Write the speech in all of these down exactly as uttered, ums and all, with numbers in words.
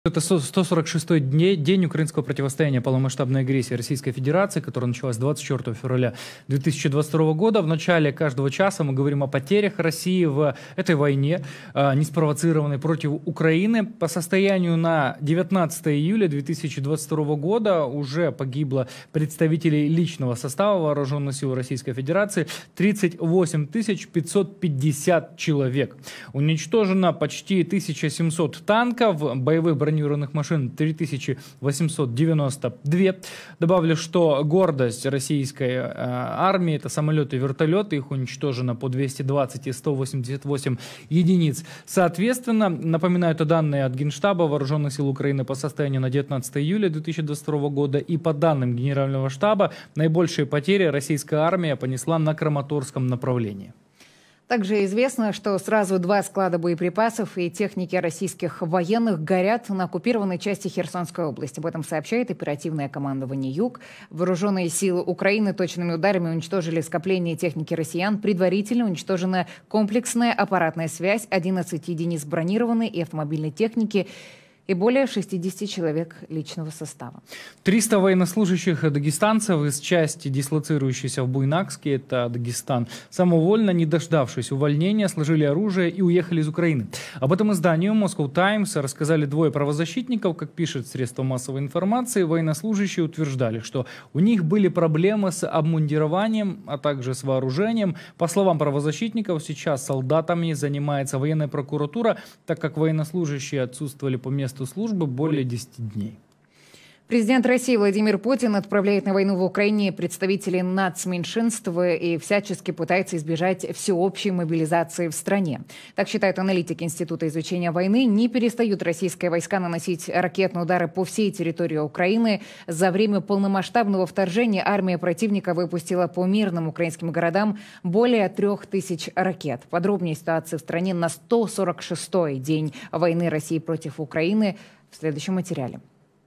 Это сто сорок шестой день украинского противостояния полномасштабной агрессии Российской Федерации, которая началась двадцать четвёртого февраля две тысячи двадцать второго года. В начале каждого часа мы говорим о потерях России в этой войне, неспровоцированной против Украины. По состоянию на девятнадцатое июля две тысячи двадцать второго года уже погибло представителей личного состава Вооруженных сил Российской Федерации тридцать восемь тысяч пятьсот пятьдесят человек. Уничтожено почти тысяча семьсот танков, боевых бронированных бронированных машин три тысячи восемьсот девяносто две. Добавлю, что гордость российской э, армии — это самолеты и вертолеты. Их уничтожено по двести двадцать и сто восемьдесят восемь единиц. Соответственно, напоминаю, это данные от Генштаба Вооруженных сил Украины по состоянию на девятнадцатое июля две тысячи двадцать второго года. И по данным Генерального штаба, наибольшие потери российская армия понесла на Краматорском направлении. Также известно, что сразу два склада боеприпасов и техники российских военных горят на оккупированной части Херсонской области. Об этом сообщает оперативное командование «Юг». Вооруженные силы Украины точными ударами уничтожили скопление техники россиян. Предварительно уничтожена комплексная аппаратная связь, одиннадцать единиц бронированной и автомобильной техники и более шестидесяти человек личного состава. триста военнослужащих дагестанцев из части, дислоцирующейся в Буйнакске, это Дагестан, самовольно, не дождавшись увольнения, сложили оружие и уехали из Украины. Об этом изданию Moscow Times рассказали двое правозащитников. Как пишет средство массовой информации, военнослужащие утверждали, что у них были проблемы с обмундированием, а также с вооружением. По словам правозащитников, сейчас солдатами занимается военная прокуратура, так как военнослужащие отсутствовали по месту службы более десяти дней. Президент России Владимир Путин отправляет на войну в Украине представителей нацменьшинств и всячески пытается избежать всеобщей мобилизации в стране. Так считают аналитики Института изучения войны. Не перестают российские войска наносить ракетные удары по всей территории Украины. За время полномасштабного вторжения армия противника выпустила по мирным украинским городам более трех тысяч ракет. Подробнее ситуации в стране на сто сорок шестой день войны России против Украины в следующем материале.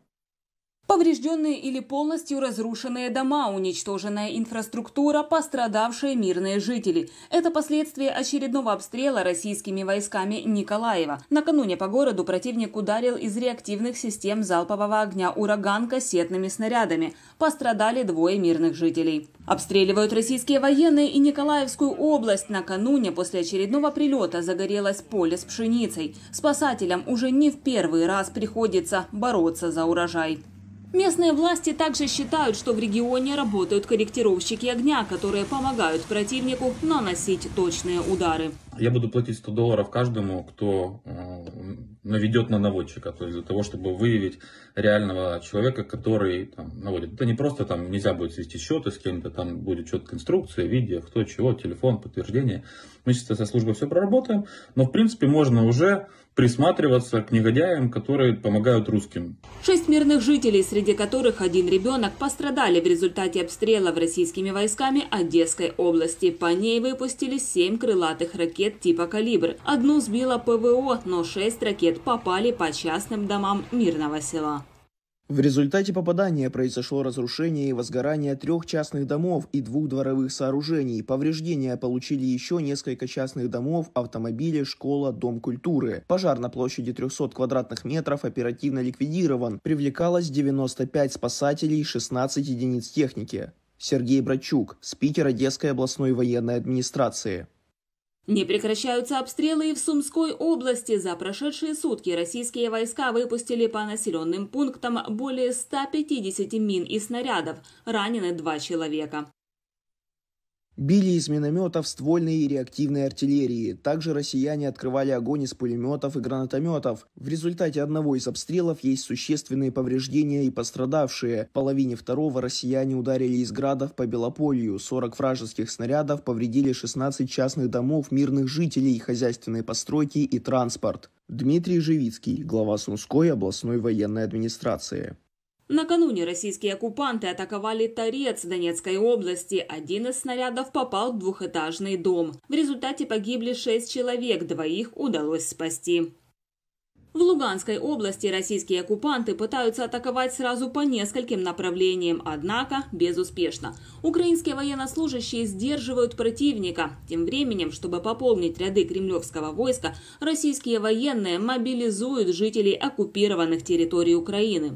Поврежденные или полностью разрушенные дома, уничтоженная инфраструктура, пострадавшие мирные жители. Это последствия очередного обстрела российскими войсками Николаева. Накануне по городу противник ударил из реактивных систем залпового огня «Ураган» кассетными снарядами. Пострадали двое мирных жителей. Обстреливают российские военные и Николаевскую область. Накануне после очередного прилета загорелось поле с пшеницей. Спасателям уже не в первый раз приходится бороться за урожай. Местные власти также считают, что в регионе работают корректировщики огня, которые помогают противнику наносить точные удары. Я буду платить сто долларов каждому, кто э, наведет на наводчика, то есть для того, чтобы выявить реального человека, который там наводит. Это не просто там нельзя будет свести счеты с кем-то, там будет четкая инструкция, видео, кто, чего, телефон, подтверждение. Мы сейчас со службой все проработаем, но в принципе можно уже присматриваться к негодяям, которые помогают русским. Шесть мирных жителей, среди которых один ребенок, пострадали в результате обстрелов российскими войсками Одесской области. По ней выпустили семь крылатых ракет типа «Калибр». Одну сбила ПВО, но шесть ракет попали по частным домам мирного села. В результате попадания произошло разрушение и возгорание трех частных домов и двух дворовых сооружений. Повреждения получили еще несколько частных домов, автомобили, школа, дом культуры. Пожар на площади трехсот квадратных метров оперативно ликвидирован. Привлекалось девяносто пять спасателей и шестнадцать единиц техники. Сергей Братчук, спикер Одесской областной военной администрации. Не прекращаются обстрелы и в Сумской области. За прошедшие сутки российские войска выпустили по населенным пунктам более ста пятидесяти мин и снарядов. Ранены два человека. Били из минометов, ствольной и реактивной артиллерии. Также россияне открывали огонь из пулеметов и гранатометов. В результате одного из обстрелов есть существенные повреждения и пострадавшие. В половине второго россияне ударили из градов по Белополью. сорок вражеских снарядов повредили шестнадцать частных домов, мирных жителей, хозяйственные постройки и транспорт. Дмитрий Живицкий, глава Сумской областной военной администрации. Накануне российские оккупанты атаковали Торец Донецкой области. Один из снарядов попал в двухэтажный дом. В результате погибли шесть человек, двоих удалось спасти. В Луганской области российские оккупанты пытаются атаковать сразу по нескольким направлениям, однако безуспешно. Украинские военнослужащие сдерживают противника. Тем временем, чтобы пополнить ряды кремлевского войска, российские военные мобилизуют жителей оккупированных территорий Украины.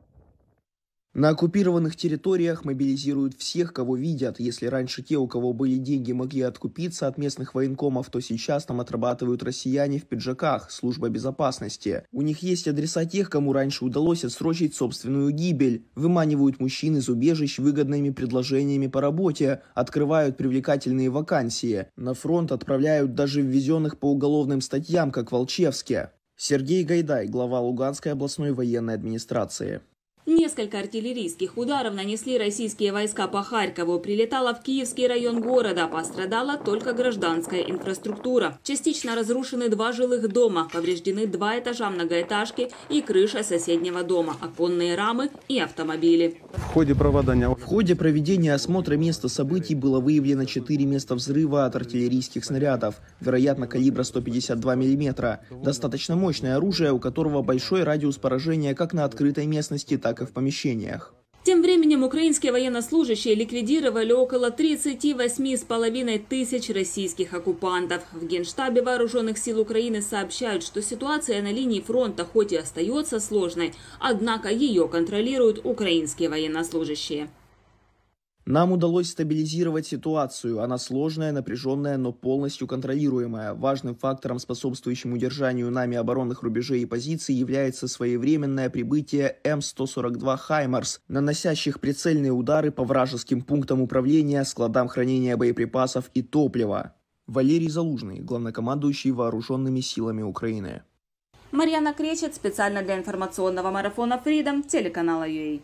На оккупированных территориях мобилизируют всех, кого видят. Если раньше те, у кого были деньги, могли откупиться от местных военкомов, то сейчас там отрабатывают россияне в пиджаках, служба безопасности. У них есть адреса тех, кому раньше удалось отсрочить собственную гибель. Выманивают мужчин из убежищ выгодными предложениями по работе, открывают привлекательные вакансии. На фронт отправляют даже ввезенных по уголовным статьям, как Волчевске. Сергей Гайдай, глава Луганской областной военной администрации. Несколько артиллерийских ударов нанесли российские войска по Харькову. Прилетало в Киевский район города. Пострадала только гражданская инфраструктура. Частично разрушены два жилых дома. Повреждены два этажа многоэтажки и крыша соседнего дома, оконные рамы и автомобили. В ходе проведения... В ходе проведения осмотра места событий было выявлено четыре места взрыва от артиллерийских снарядов, вероятно, калибра сто пятьдесят два миллиметра. Достаточно мощное оружие, у которого большой радиус поражения как на открытой местности, так и в помещениях. Тем временем украинские военнослужащие ликвидировали около тридцати восьми с половиной тысяч российских оккупантов. В Генштабе Вооруженных сил Украины сообщают, что ситуация на линии фронта хоть и остается сложной, однако ее контролируют украинские военнослужащие. Нам удалось стабилизировать ситуацию. Она сложная, напряженная, но полностью контролируемая. Важным фактором, способствующим удержанию нами оборонных рубежей и позиций, является своевременное прибытие М сто сорок два «Хаймарс», наносящих прицельные удары по вражеским пунктам управления, складам хранения боеприпасов и топлива. Валерий Залужный, главнокомандующий Вооруженными силами Украины. Марьяна Кречет, специально для информационного марафона Freedom, телеканала ю эй.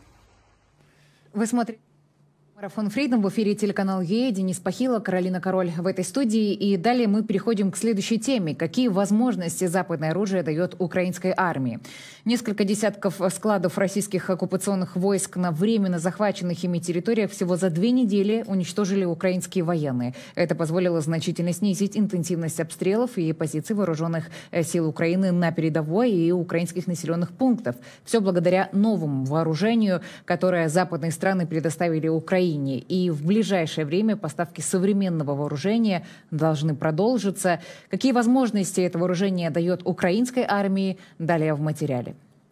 Вы смотрите марафон Freedom, в эфире телеканал ю эй, Денис Пахило, Каролина Король в этой студии. И далее мы переходим к следующей теме. Какие возможности западное оружие дает украинской армии? Несколько десятков складов российских оккупационных войск на временно захваченных ими территориях всего за две недели уничтожили украинские военные. Это позволило значительно снизить интенсивность обстрелов и позиций вооруженных сил Украины на передовой и украинских населенных пунктов. Все благодаря новому вооружению, которое западные страны предоставили Украине. И в ближайшее время поставки современного вооружения должны продолжиться. Какие возможности это вооружение дает украинской армии? Далее в материале.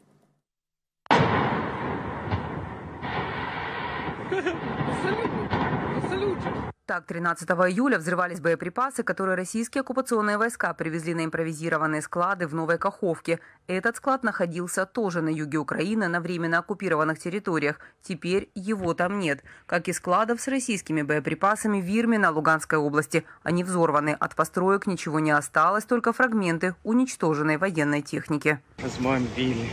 Так, тринадцатого июля взрывались боеприпасы, которые российские оккупационные войска привезли на импровизированные склады в Новой Каховке. Этот склад находился тоже на юге Украины, на временно оккупированных территориях. Теперь его там нет. Как и складов с российскими боеприпасами в Вирме на Луганской области. Они взорваны. От построек ничего не осталось, только фрагменты уничтоженной военной техники. Разбомбили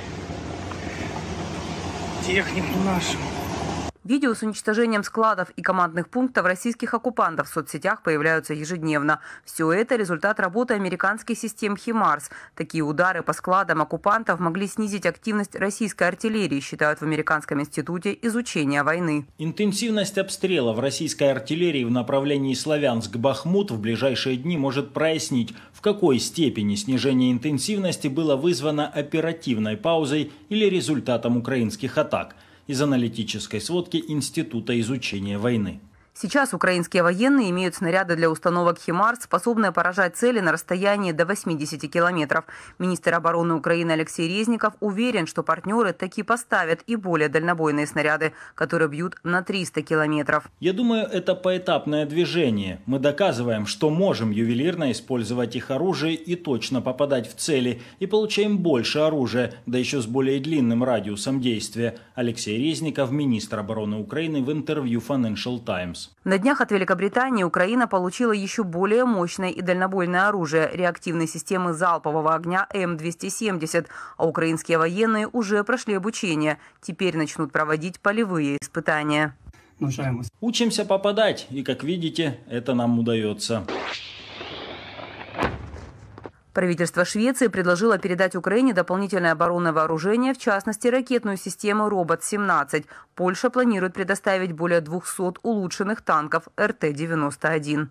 технику нашу. Видео с уничтожением складов и командных пунктов российских оккупантов в соцсетях появляются ежедневно. Все это результат работы американских систем «Химарс». Такие удары по складам оккупантов могли снизить активность российской артиллерии, считают в Американском институте изучения войны. Интенсивность обстрелов российской артиллерии в направлении Славянск-Бахмут в ближайшие дни может прояснить, в какой степени снижение интенсивности было вызвано оперативной паузой или результатом украинских атак. Из аналитической сводки Института изучения войны. Сейчас украинские военные имеют снаряды для установок «Химарс», способные поражать цели на расстоянии до восьмидесяти километров. Министр обороны Украины Алексей Резников уверен, что партнеры таки поставят и более дальнобойные снаряды, которые бьют на триста километров. Я думаю, это поэтапное движение. Мы доказываем, что можем ювелирно использовать их оружие и точно попадать в цели, и получаем больше оружия, да еще с более длинным радиусом действия. Алексей Резников, министр обороны Украины, в интервью Financial Times. На днях от Великобритании Украина получила еще более мощное и дальнобойное оружие – реактивные системы залпового огня М двести семьдесят, а украинские военные уже прошли обучение. Теперь начнут проводить полевые испытания. Учимся попадать, и, как видите, это нам удается. Правительство Швеции предложило передать Украине дополнительное оборонное вооружение, в частности ракетную систему робот семнадцать. Польша планирует предоставить более двухсот улучшенных танков эр тэ девяносто один.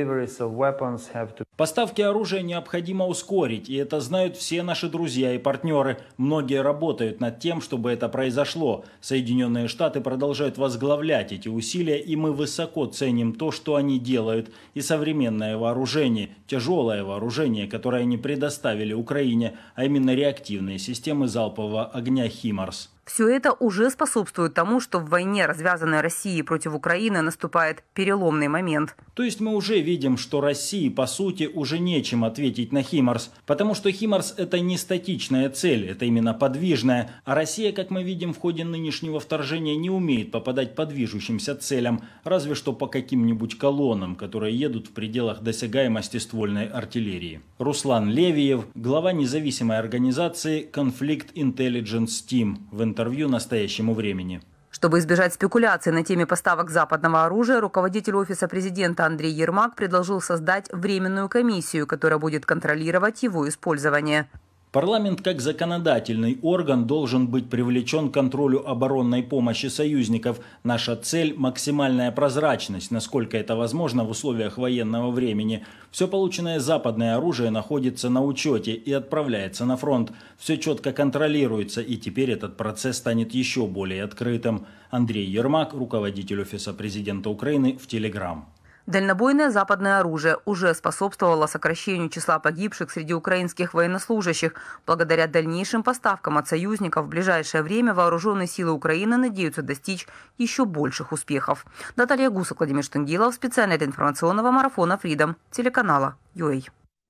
Поставки оружия необходимо ускорить, и это знают все наши друзья и партнеры. Многие работают над тем, чтобы это произошло. Соединенные Штаты продолжают возглавлять эти усилия, и мы высоко ценим то, что они делают. И современное вооружение, тяжелое вооружение, которое они предоставили Украине, а именно реактивные системы залпового огня «Химарс». Все это уже способствует тому, что в войне, развязанной Россией против Украины, наступает переломный момент. То есть мы уже видим, что России, по сути, уже нечем ответить на «Химарс», потому что «Химарс» — это не статичная цель, это именно подвижная, а Россия, как мы видим, в ходе нынешнего вторжения не умеет попадать по движущимся целям, разве что по каким-нибудь колоннам, которые едут в пределах досягаемости ствольной артиллерии. Руслан Левиев, глава независимой организации Conflict Intelligence Team, в интервью «Настоящему времени». Чтобы избежать спекуляций на теме поставок западного оружия, руководитель Офиса президента Андрей Ермак предложил создать временную комиссию, которая будет контролировать его использование. Парламент как законодательный орган должен быть привлечен к контролю оборонной помощи союзников. Наша цель – максимальная прозрачность, насколько это возможно в условиях военного времени. Все полученное западное оружие находится на учете и отправляется на фронт. Все четко контролируется, и теперь этот процесс станет еще более открытым. Андрей Ермак, руководитель Офиса президента Украины, в Телеграм. Дальнобойное западное оружие уже способствовало сокращению числа погибших среди украинских военнослужащих. Благодаря дальнейшим поставкам от союзников в ближайшее время вооруженные силы Украины надеются достичь еще больших успехов. Наталья Гусак, Владимир Штангилов, специально для информационного марафона Freedom, телеканала ю эй.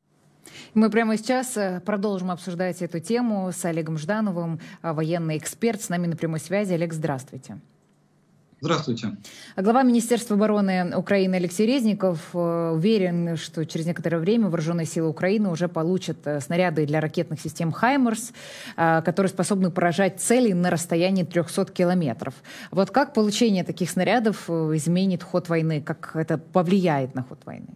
Мы прямо сейчас продолжим обсуждать эту тему с Олегом Ждановым, военный эксперт. С нами на прямой связи. Олег, здравствуйте. Здравствуйте. Глава Министерства обороны Украины Алексей Резников уверен, что через некоторое время вооруженные силы Украины уже получат снаряды для ракетных систем «Хаймарс», которые способны поражать цели на расстоянии трехсот километров. Вот как получение таких снарядов изменит ход войны? Как это повлияет на ход войны?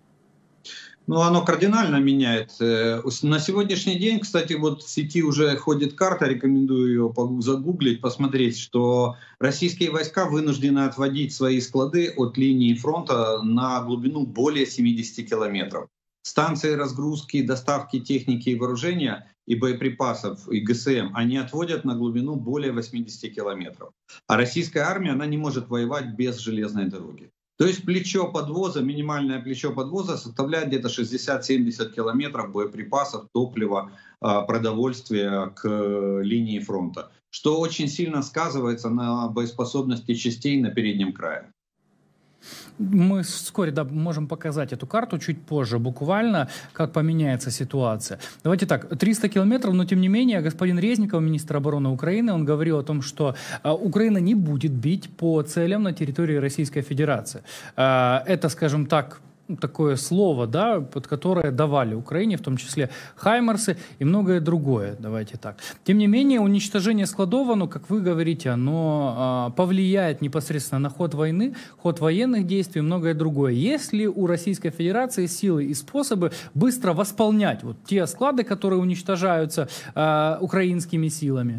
Ну, оно кардинально меняет. На сегодняшний день, кстати, вот в сети уже ходит карта, рекомендую ее загуглить, посмотреть, что российские войска вынуждены отводить свои склады от линии фронта на глубину более семидесяти километров. Станции разгрузки, доставки техники и вооружения и боеприпасов, и гэ эс эм, они отводят на глубину более восьмидесяти километров. А российская армия, она не может воевать без железной дороги. То есть плечо подвоза, минимальное плечо подвоза составляет где-то шестьдесят-семьдесят километров боеприпасов, топлива, продовольствия к линии фронта, что очень сильно сказывается на боеспособности частей на переднем крае. Мы вскоре да, можем показать эту карту чуть позже, буквально, как поменяется ситуация. Давайте так, триста километров, но тем не менее, господин Резников, министр обороны Украины, он говорил о том, что а, Украина не будет бить по целям на территории Российской Федерации. А, это, скажем так, такое слово, да, под которое давали Украине, в том числе «Хаймарсы» и многое другое, давайте так. Тем не менее, уничтожение складов, оно, как вы говорите, оно а, повлияет непосредственно на ход войны, ход военных действий и многое другое. Есть ли у Российской Федерации силы и способы быстро восполнять вот те склады, которые уничтожаются а, украинскими силами?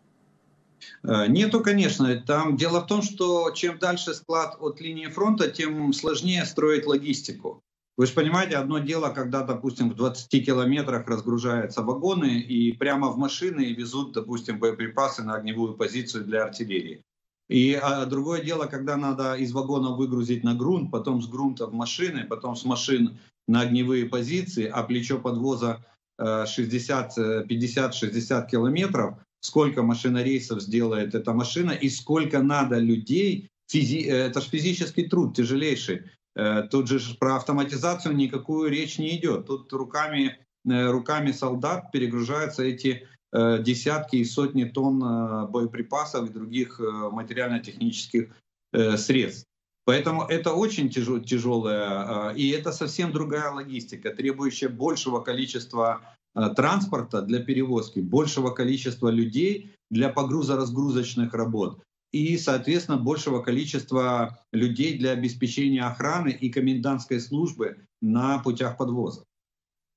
Нету, конечно. Там дело в том, что чем дальше склад от линии фронта, тем сложнее строить логистику. Вы же понимаете, одно дело, когда, допустим, в двадцати километрах разгружаются вагоны и прямо в машины везут, допустим, боеприпасы на огневую позицию для артиллерии. И а, другое дело, когда надо из вагона выгрузить на грунт, потом с грунта в машины, потом с машин на огневые позиции, а плечо подвоза шестьдесят, пятьдесят, шестьдесят километров. Сколько машинорейсов сделает эта машина и сколько надо людей, физи... это же физический труд тяжелейший. Тут же про автоматизацию никакую речь не идет. Тут руками, руками солдат перегружаются эти десятки и сотни тонн боеприпасов и других материально-технических средств. Поэтому это очень тяжелое, и это совсем другая логистика, требующая большего количества транспорта для перевозки, большего количества людей для погрузо-разгрузочных работ и, соответственно, большего количества людей для обеспечения охраны и комендантской службы на путях подвоза.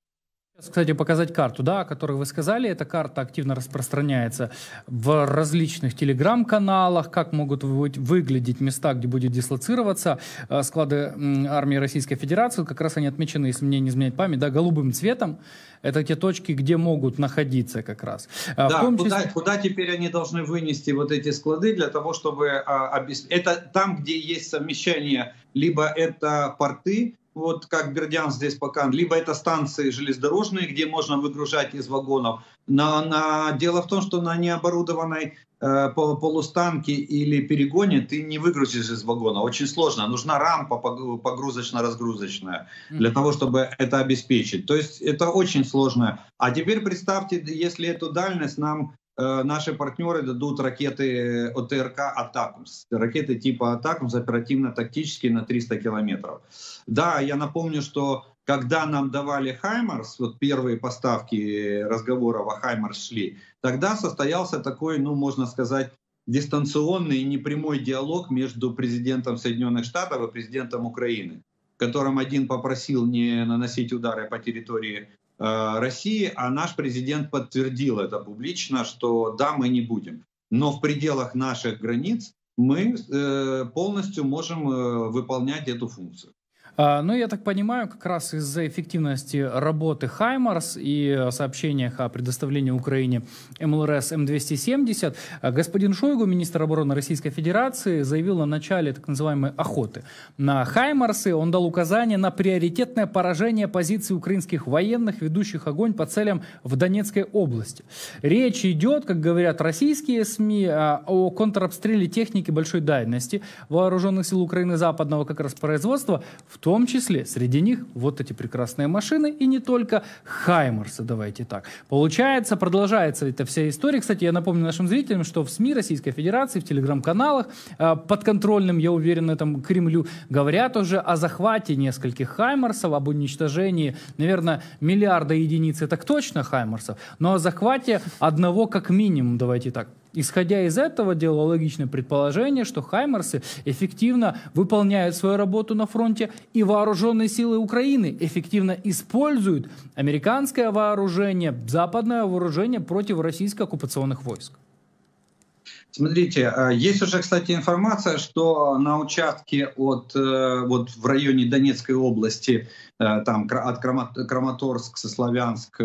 Кстати, показать карту, да, о которой вы сказали. Эта карта активно распространяется в различных телеграм-каналах, как могут выглядеть места, где будет дислоцироваться склады армии Российской Федерации. Как раз они отмечены, если мне не изменяет память, да, голубым цветом. Это те точки, где могут находиться как раз. Да, в том куда, числе... куда теперь они должны вынести вот эти склады для того, чтобы а, обеспечить... Это там, где есть совмещение, либо это порты, вот как Бердянск здесь пока, либо это станции железнодорожные, где можно выгружать из вагонов. На, на... Дело в том, что на необорудованной э, полустанке или перегоне ты не выгрузишь из вагона. Очень сложно. Нужна рампа погрузочно-разгрузочная для mm-hmm. того, чтобы это обеспечить. То есть это очень сложно. А теперь представьте, если эту дальность нам э, наши партнеры дадут ракеты ОТРК «Атакмс». Ракеты типа «Атакмс» оперативно-тактические на триста километров. Да, я напомню, что когда нам давали «Хаймарс», вот первые поставки разговоров о «Хаймарс» шли, тогда состоялся такой, ну, можно сказать, дистанционный и непрямой диалог между президентом Соединенных Штатов и президентом Украины, в котором один попросил не наносить удары по территории э, России, а наш президент подтвердил это публично, что да, мы не будем. Но в пределах наших границ мы э, полностью можем э, выполнять эту функцию. Ну, я так понимаю, как раз из-за эффективности работы «Хаймарс» и сообщениях о предоставлении Украине эм эл эр эс эм двести семьдесят, господин Шойгу, министр обороны Российской Федерации, заявил на начале так называемой охоты на «Хаймарсы». Он дал указание на приоритетное поражение позиций украинских военных, ведущих огонь по целям в Донецкой области. Речь идет, как говорят российские СМИ, о контрабстреле техники большой дальности вооруженных сил Украины западного как раз производства, в том числе среди них вот эти прекрасные машины и не только «Хаймарсы», давайте так. Получается, продолжается эта вся история. Кстати, я напомню нашим зрителям, что в СМИ Российской Федерации, в телеграм-каналах подконтрольным, я уверен, этому Кремлю, говорят уже о захвате нескольких «Хаймарсов», об уничтожении, наверное, миллиарда единиц, это точно «Хаймарсов», но о захвате одного как минимум, давайте так. Исходя из этого, делал логичное предположение, что «Хаймарсы» эффективно выполняют свою работу на фронте, и вооруженные силы Украины эффективно используют американское вооружение, западное вооружение против российско-оккупационных войск. Смотрите, есть уже, кстати, информация, что на участке от, вот в районе Донецкой области, там от Краматорск, Славянск,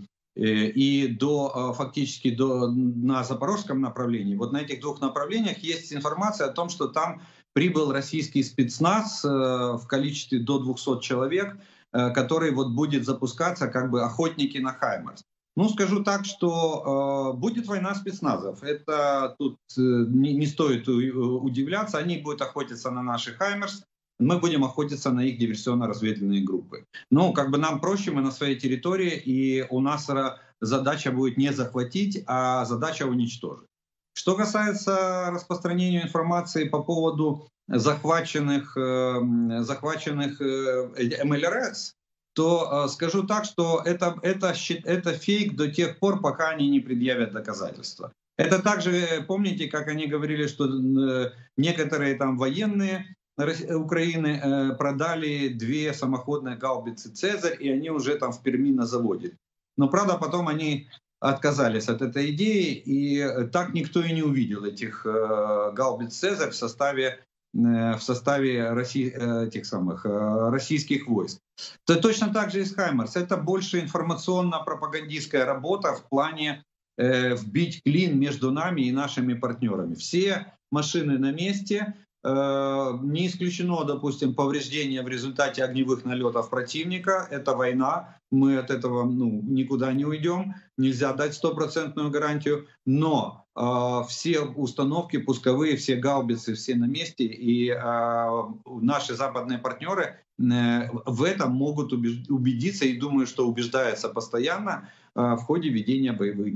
и до, фактически до, на запорожском направлении, вот на этих двух направлениях есть информация о том, что там прибыл российский спецназ в количестве до двухсот человек, который вот будет запускаться как бы охотники на «Хаймарс». Ну, скажу так, что э, будет война спецназов. Это тут э, не, не стоит удивляться. Они будут охотиться на наши «Хаймарс», мы будем охотиться на их диверсионно-разведывательные группы. Ну, как бы нам проще, мы на своей территории, и у нас задача будет не захватить, а задача уничтожить. Что касается распространения информации по поводу захваченных, э, захваченных э, эм эл эр эс, то э, скажу так, что это, это, это фейк до тех пор, пока они не предъявят доказательства. Это также, помните, как они говорили, что э, некоторые там военные Украины э, продали две самоходные гаубицы «Цезарь», и они уже там в Перми на заводе. Но, правда, потом они отказались от этой идеи, и так никто и не увидел этих э, гаубиц «Цезарь» в составе, э, в составе России, э, этих самых, э, российских войск. То точно так же и с «Хаймарс». Это больше информационно-пропагандистская работа в плане э, вбить клин между нами и нашими партнерами. Все машины на месте. Не исключено, допустим, повреждения в результате огневых налетов противника. Это война, мы от этого ну, никуда не уйдем, нельзя дать стопроцентную гарантию. Но э, все установки пусковые, все гаубицы, все на месте, и э, наши западные партнеры э, в этом могут убедиться, и думаю, что убеждаются постоянно э, в ходе ведения боевых действий.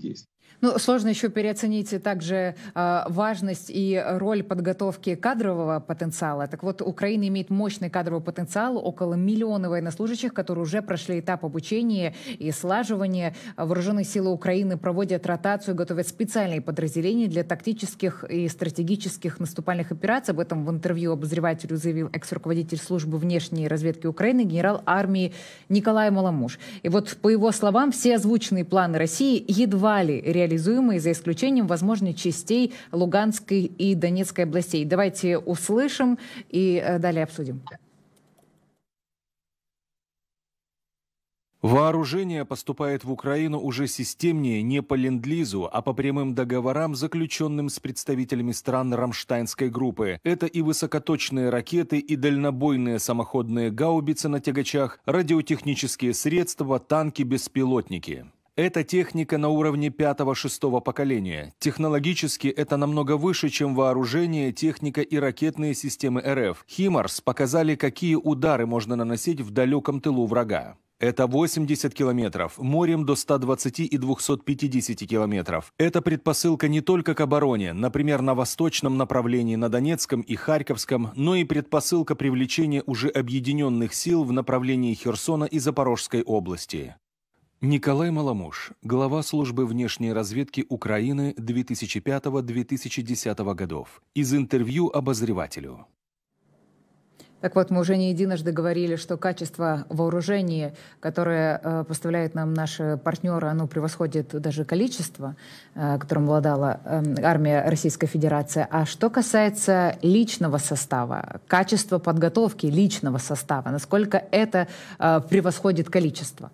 Ну, сложно еще переоценить также э, важность и роль подготовки кадрового потенциала. Так вот, Украина имеет мощный кадровый потенциал, около миллиона военнослужащих, которые уже прошли этап обучения и слаживания. Вооруженные силы Украины проводят ротацию, готовят специальные подразделения для тактических и стратегических наступальных операций. Об этом в интервью обозревателю заявил экс-руководитель службы внешней разведки Украины генерал армии Николай Маламуш. И вот, по его словам, все озвученные планы России едва ли реализуются, реализуемые, за исключением, возможно, частей Луганской и Донецкой областей. Давайте услышим и далее обсудим. Вооружение поступает в Украину уже системнее не по ленд-лизу, а по прямым договорам, заключенным с представителями стран Рамштайнской группы. Это и высокоточные ракеты, и дальнобойные самоходные гаубицы на тягачах, радиотехнические средства, танки, беспилотники. Это техника на уровне пятого-шестого поколения. Технологически это намного выше, чем вооружение, техника и ракетные системы РФ. «Химарс» показали, какие удары можно наносить в далеком тылу врага. Это восемьдесят километров, морем до ста двадцати и двухсот пятидесяти километров. Это предпосылка не только к обороне, например, на восточном направлении на Донецком и Харьковском, но и предпосылка привлечения уже объединенных сил в направлении Херсона и Запорожской области. Николай Маламуш, глава службы внешней разведки Украины две тысячи пятого — две тысячи десятого годов. Из интервью обозревателю. Так вот, мы уже не единожды говорили, что качество вооружения, которое э, поставляют нам наши партнеры, оно превосходит даже количество, э, которым обладала э, армия Российской Федерации. А что касается личного состава, качества подготовки личного состава, насколько это э, превосходит количество?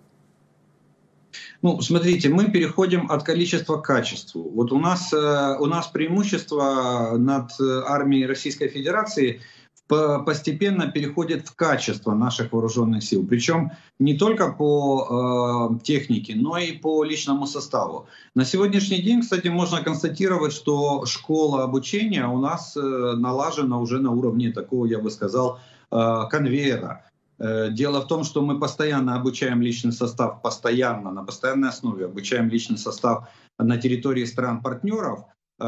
Ну, смотрите, мы переходим от количества к качеству. Вот у нас, у нас преимущество над армией Российской Федерации постепенно переходит в качество наших вооруженных сил. Причем не только по э, технике, но и по личному составу. На сегодняшний день, кстати, можно констатировать, что школа обучения у нас э, налажена уже на уровне такого, я бы сказал, э, конвейера. Дело в том, что мы постоянно обучаем личный состав, постоянно, на постоянной основе обучаем личный состав на территории стран-партнеров.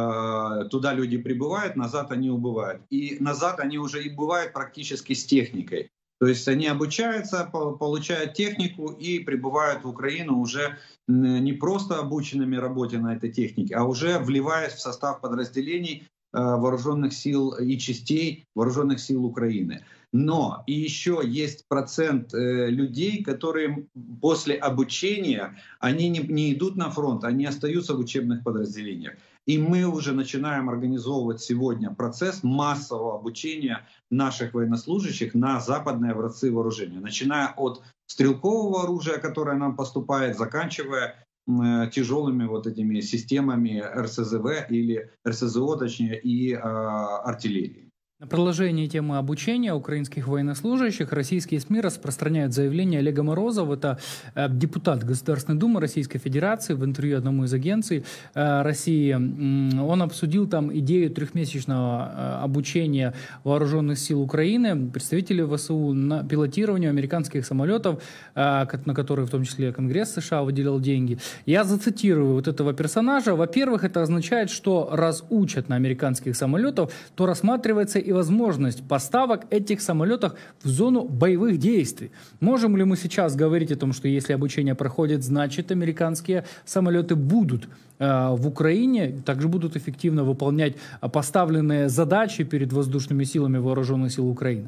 Туда люди прибывают, назад они убывают. И назад они уже и бывают практически с техникой. То есть они обучаются, получают технику и прибывают в Украину уже не просто обученными работе на этой технике, а уже вливаясь в состав подразделений вооруженных сил и частей вооруженных сил Украины. Но и еще есть процент э, людей, которые после обучения, они не, не идут на фронт, они остаются в учебных подразделениях. И мы уже начинаем организовывать сегодня процесс массового обучения наших военнослужащих на западные образцы вооружения. Начиная от стрелкового оружия, которое нам поступает, заканчивая э, тяжелыми вот этими системами эр эс зэ вэ или эр эс зэ о, точнее, и э, артиллерии. На продолжение темы обучения украинских военнослужащих российские СМИ распространяют заявление Олега Морозова, это э, депутат Государственной Думы Российской Федерации, в интервью одному из агенций э, России. Он обсудил там идею трехмесячного э, обучения вооруженных сил Украины, представителей ВСУ на пилотированию американских самолетов, э, на которые в том числе Конгресс США выделил деньги. Я зацитирую вот этого персонажа. Во-первых, это означает, что раз учат на американских самолетах, то рассматривается и возможность поставок этих самолетов в зону боевых действий. Можем ли мы сейчас говорить о том, что если обучение проходит, значит американские самолеты будут э, в Украине, также будут эффективно выполнять поставленные задачи перед воздушными силами вооруженных сил Украины?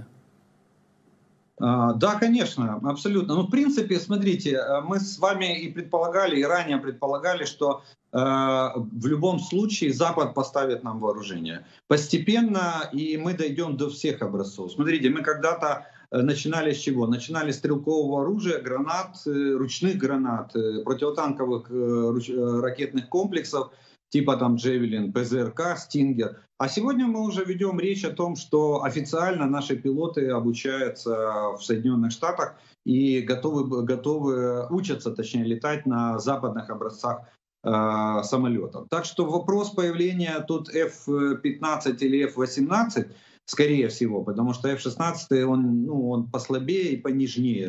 Да, конечно, абсолютно. Ну, в принципе, смотрите, мы с вами и предполагали, и ранее предполагали, что э, в любом случае Запад поставит нам вооружение. Постепенно, и мы дойдем до всех образцов. Смотрите, мы когда-то начинали с чего? Начинали с стрелкового оружия, гранат, ручных гранат, противотанковых ракетных комплексов, типа там Джевелин, пэ зэ эр ка, Стингер. А сегодня мы уже ведем речь о том, что официально наши пилоты обучаются в Соединенных Штатах и готовы, готовы учатся, точнее, летать на западных образцах э, самолетов. Так что вопрос появления тут эф пятнадцать или эф восемнадцать, скорее всего, потому что эф шестнадцать он, ну, он послабее и понежнее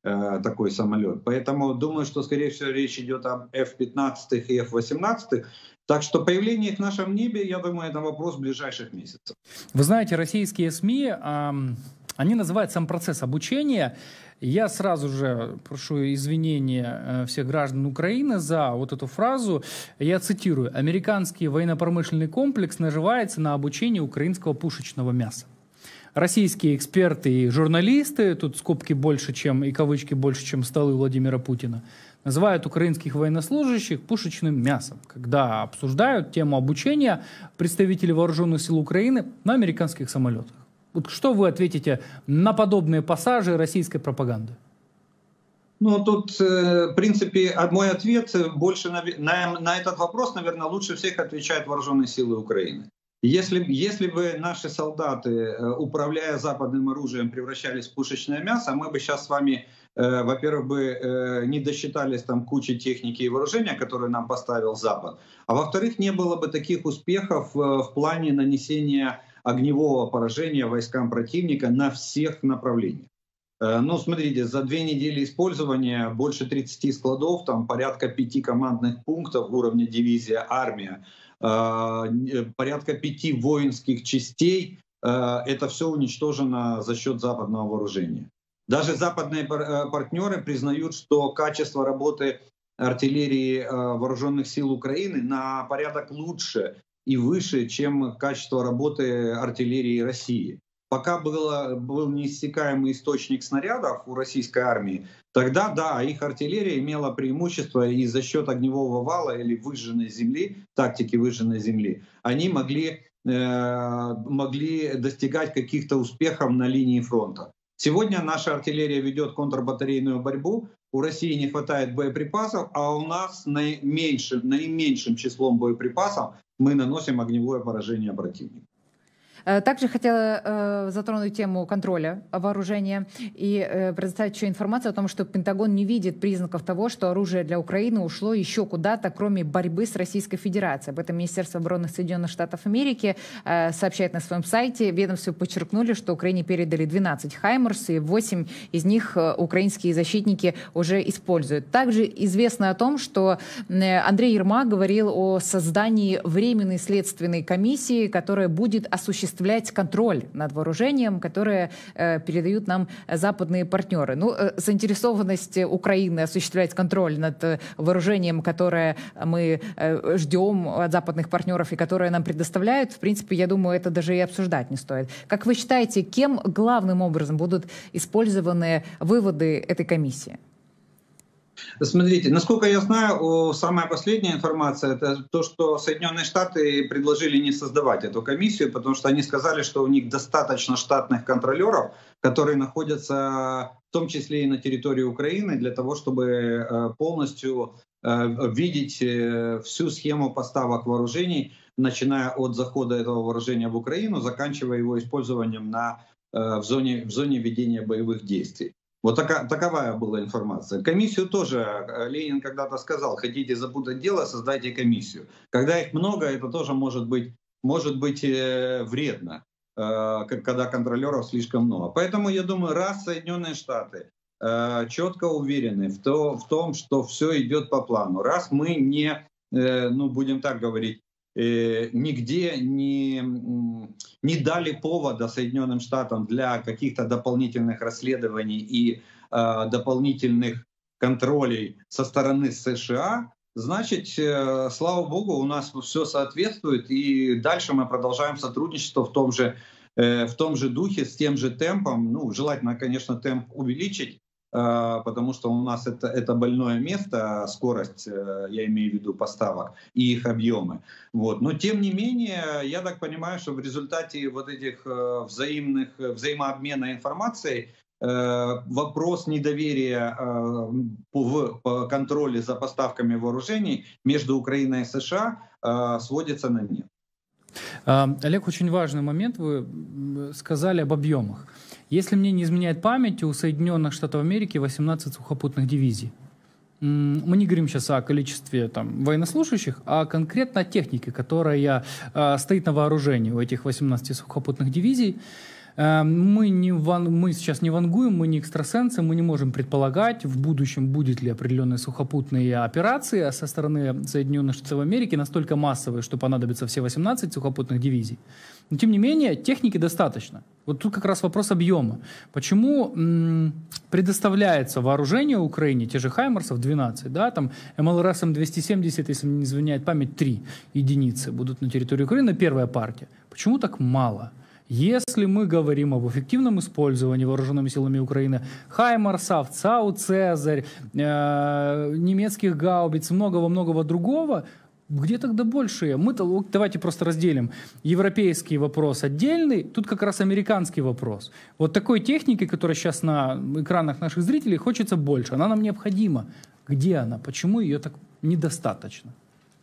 э, такой самолет. Поэтому думаю, что, скорее всего, речь идет об эф пятнадцать и эф восемнадцать. Так что появление их в нашем небе, я думаю, это вопрос ближайших месяцев. Вы знаете, российские СМИ, э, они называют сам процесс обучения. Я сразу же прошу извинения всех граждан Украины за вот эту фразу. Я цитирую. «Американский военно-промышленный комплекс наживается на обучении украинского пушечного мяса». Российские эксперты и журналисты, тут скобки больше, чем и кавычки больше, чем столы Владимира Путина, называют украинских военнослужащих пушечным мясом, когда обсуждают тему обучения представителей вооруженных сил Украины на американских самолетах. Вот что вы ответите на подобные пассажи российской пропаганды? Ну, тут, в принципе, мой ответ больше на, на, на этот вопрос, наверное, лучше всех отвечают вооруженные силы Украины. Если, если бы наши солдаты, управляя западным оружием, превращались в пушечное мясо, мы бы сейчас с вами, э, во-первых, бы э, не досчитались там кучи техники и вооружения, которые нам поставил Запад, а во-вторых, не было бы таких успехов э, в плане нанесения огневого поражения войскам противника на всех направлениях. Ну, смотрите, за две недели использования больше тридцати складов, там порядка пяти командных пунктов уровня дивизия, армия, порядка пяти воинских частей, это все уничтожено за счет западного вооружения. Даже западные партнеры признают, что качество работы артиллерии вооруженных сил Украины на порядок лучше и выше, чем качество работы артиллерии России. Пока было, был неиссякаемый источник снарядов у российской армии, тогда да, их артиллерия имела преимущество, и за счет огневого вала или выжженной земли, тактики выжженной земли, они могли, э, могли достигать каких-то успехов на линии фронта. Сегодня наша артиллерия ведет контрбатарейную борьбу, у России не хватает боеприпасов, а у нас наименьшим, наименьшим числом боеприпасов мы наносим огневое поражение противнику. Также хотела э, затронуть тему контроля вооружения и э, предоставить еще информацию о том, что Пентагон не видит признаков того, что оружие для Украины ушло еще куда-то, кроме борьбы с Российской Федерацией. Об этом Министерство обороны Соединенных Штатов Америки э, сообщает на своем сайте. Ведомстве подчеркнули, что Украине передали двенадцать «Хаймерс», и восемь из них э, украинские защитники уже используют. Также известно о том, что э, Андрей Ермак говорил о создании временной следственной комиссии, которая будет осуществлять осуществлять контроль над вооружением, которое э, передают нам западные партнеры. Ну, э, заинтересованность Украины осуществлять контроль над э, вооружением, которое мы э, ждем от западных партнеров и которое нам предоставляют, в принципе, я думаю, это даже и обсуждать не стоит. Как вы считаете, кем главным образом будут использованы выводы этой комиссии? Смотрите, насколько я знаю, самая последняя информация — это то, что Соединенные Штаты предложили не создавать эту комиссию, потому что они сказали, что у них достаточно штатных контролеров, которые находятся в том числе и на территории Украины, для того, чтобы полностью видеть всю схему поставок вооружений, начиная от захода этого вооружения в Украину, заканчивая его использованием на, в, зоне, в зоне ведения боевых действий. Вот такая, таковая была информация. Комиссию тоже Ленин когда-то сказал: хотите запутать дело, создайте комиссию. Когда их много, это тоже может быть, может быть э, вредно, э, когда контролеров слишком много. Поэтому я думаю, раз Соединенные Штаты э, четко уверены в, то, в том, что все идет по плану, раз мы не, э, ну будем так говорить, э, нигде не, не дали повода Соединенным Штатам для каких-то дополнительных расследований и э, дополнительных контролей со стороны США, значит, э, слава богу, у нас все соответствует, и дальше мы продолжаем сотрудничество в том же, э, в том же духе, с тем же темпом. Ну, желательно, конечно, темп увеличить, потому что у нас это, это больное место, скорость, я имею в виду поставок и их объемы. Вот. Но тем не менее, я так понимаю, что в результате вот этих взаимных, взаимообмена информацией вопрос недоверия в контроле за поставками вооружений между Украиной и США сводится на нет. Олег, очень важный момент. Вы сказали об объемах. Если мне не изменяет память, у Соединенных Штатов Америки восемнадцать сухопутных дивизий. Мы не говорим сейчас о количестве там, военнослужащих, а конкретно о технике, которая э, стоит на вооружении у этих восемнадцати сухопутных дивизий. Мы, не ван, мы сейчас не вангуем, мы не экстрасенсы, мы не можем предполагать, в будущем будет ли определенные сухопутные операции со стороны Соединенных Штатов Америки настолько массовые, что понадобится все восемнадцать сухопутных дивизий. Но тем не менее, техники достаточно. Вот тут как раз вопрос объема. Почему м, предоставляется вооружение Украине, те же Хаймарсов двенадцать, да, там эм эл эр эс двести семьдесят, если не изменяет память, три единицы будут на территории Украины, первая партия. Почему так мало? Если мы говорим об эффективном использовании вооруженными силами Украины Хаймарсов, ЦАУ «Цезарь», э, немецких гаубиц, многого-многого другого, где тогда больше? Мы-то, давайте просто разделим. Европейский вопрос отдельный, тут как раз американский вопрос. Вот такой техники, которая сейчас на экранах наших зрителей, хочется больше. Она нам необходима. Где она? Почему ее так недостаточно?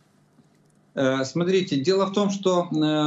Смотрите, дело в том, что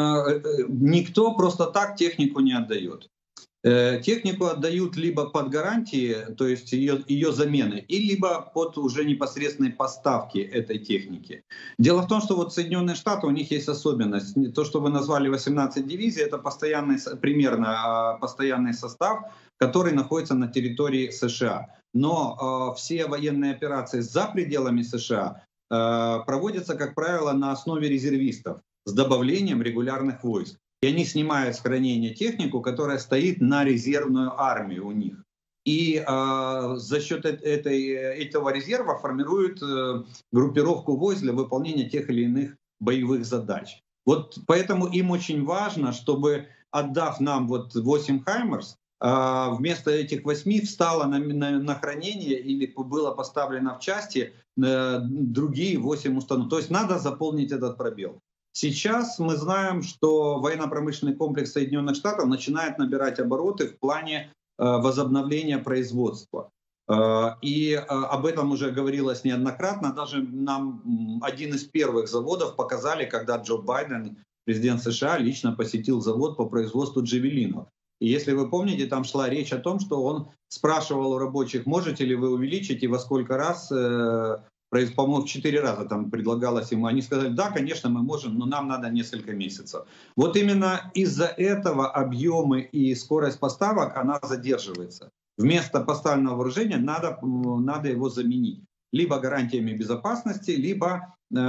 никто просто так технику не отдает. Технику отдают либо под гарантии, то есть ее, ее замены, и либо под уже непосредственные поставки этой техники. Дело в том, что вот Соединенные Штаты, у них есть особенность. То, что вы назвали восемнадцать дивизий, это постоянный, примерно постоянный состав, который находится на территории США. Но э, все военные операции за пределами США э, проводятся, как правило, на основе резервистов с добавлением регулярных войск. И они снимают с хранения технику, которая стоит на резервную армию у них. И э, за счет этой, этого резерва формируют э, группировку войск для выполнения тех или иных боевых задач. Вот поэтому им очень важно, чтобы, отдав нам вот восемь Хаймерс, э, вместо этих восьми встало на, на, на хранение или было поставлено в части э, другие восемь установок. То есть надо заполнить этот пробел. Сейчас мы знаем, что военно-промышленный комплекс Соединенных Штатов начинает набирать обороты в плане э, возобновления производства. Э, и э, об этом уже говорилось неоднократно. Даже нам один из первых заводов показали, когда Джо Байден, президент США, лично посетил завод по производству джавелинов. И если вы помните, там шла речь о том, что он спрашивал у рабочих, можете ли вы увеличить и во сколько раз... Э, По-моему, в четыре раза там предлагалось ему. Они сказали, да, конечно, мы можем, но нам надо несколько месяцев. Вот именно из-за этого объемы и скорость поставок, она задерживается. Вместо поставленного вооружения надо, надо его заменить. Либо гарантиями безопасности, либо э,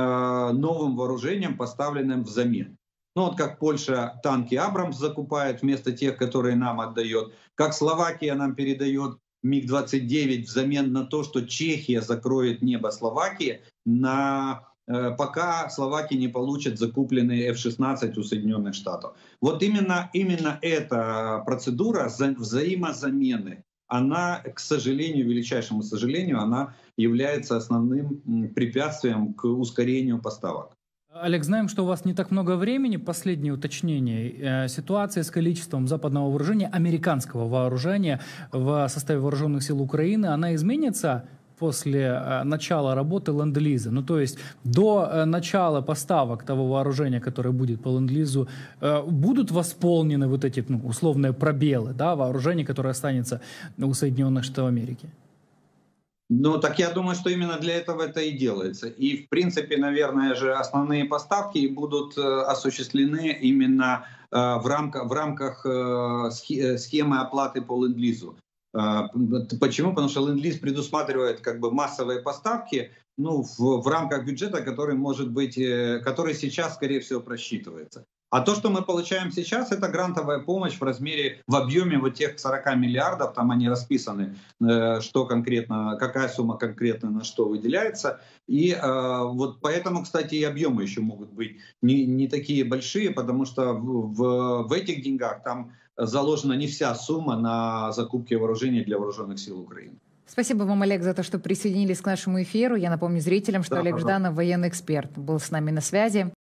новым вооружением, поставленным взамен. Ну вот как Польша танки Абрамс закупает вместо тех, которые нам отдает. Как Словакия нам передает миг двадцать девять взамен на то, что Чехия закроет небо Словакии, на, э, пока Словакия не получит закупленные эф шестнадцать у Соединенных Штатов. Вот именно, именно эта процедура вза взаимозамены, она, к сожалению, величайшему сожалению, она является основным препятствием к ускорению поставок. Олег, знаем, что у вас не так много времени. Последнее уточнение. Ситуация с количеством западного вооружения, американского вооружения в составе вооруженных сил Украины, она изменится после начала работы ленд-лиза? Ну, то есть до начала поставок того вооружения, которое будет по ленд-лизу, будут восполнены вот эти, ну, условные пробелы, да, вооружения, которое останется у Соединенных Штатов Америки? Ну, так я думаю, что именно для этого это и делается. И, в принципе, наверное же, основные поставки будут осуществлены именно в рамках, в рамках схемы оплаты по ленд-лизу. Почему? Потому что ленд-лиз предусматривает как бы массовые поставки, ну, в, в рамках бюджета, который может быть, который сейчас, скорее всего, просчитывается. А то, что мы получаем сейчас, это грантовая помощь в размере, в объеме вот тех сорока миллиардов, там они расписаны, что конкретно, какая сумма конкретно на что выделяется. И вот поэтому, кстати, и объемы еще могут быть не, не такие большие, потому что в, в этих деньгах там заложена не вся сумма на закупки вооружений для вооруженных сил Украины. Спасибо вам, Олег, за то, что присоединились к нашему эфиру. Я напомню зрителям, что да, Олег пожалуйста. Жданов, военный эксперт, был с нами на связи.